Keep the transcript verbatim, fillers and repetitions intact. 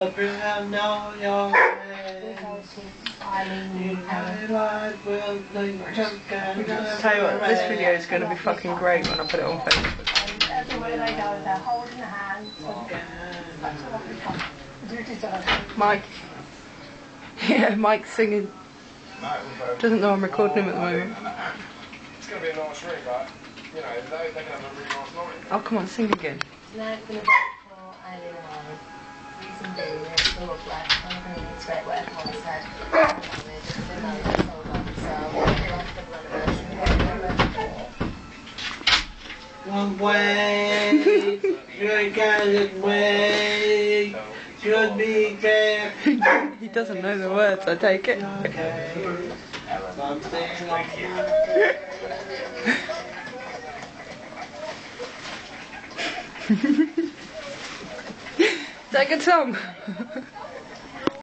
Abraham, know your way. You know life will think I'll tell you what, this video is going to be fucking great when I put it on Facebook. Everywhere they go, they're holding hands. Mike. Yeah, Mike's singing. Doesn't know I'm recording him at the moment. It's going to be a nice ring, but, you know, they, they can have a really nice night. Oh, come on, sing again. Tonight we're going to vote for Eileen Ward. Reason being, it's the look like I'm going to expect whatever Molly said. They know it's all done, so we'll have a double anniversary. one way, good guys way, should be fair. He doesn't know the words, I take it. Okay. Is that a good song?